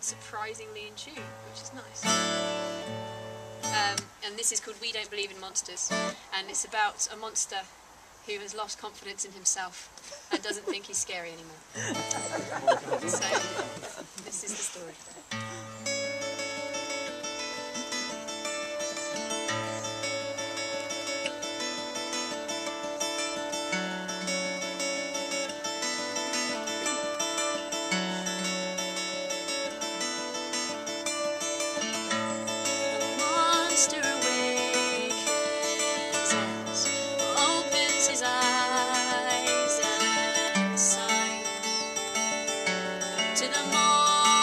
surprisingly in tune, which is nice. And this is called We Don't Believe in Monsters, and it's about a monster who has lost confidence in himself and doesn't think he's scary anymore. So, this is the story. Monster awakens and opens his eyes and signs to the morning.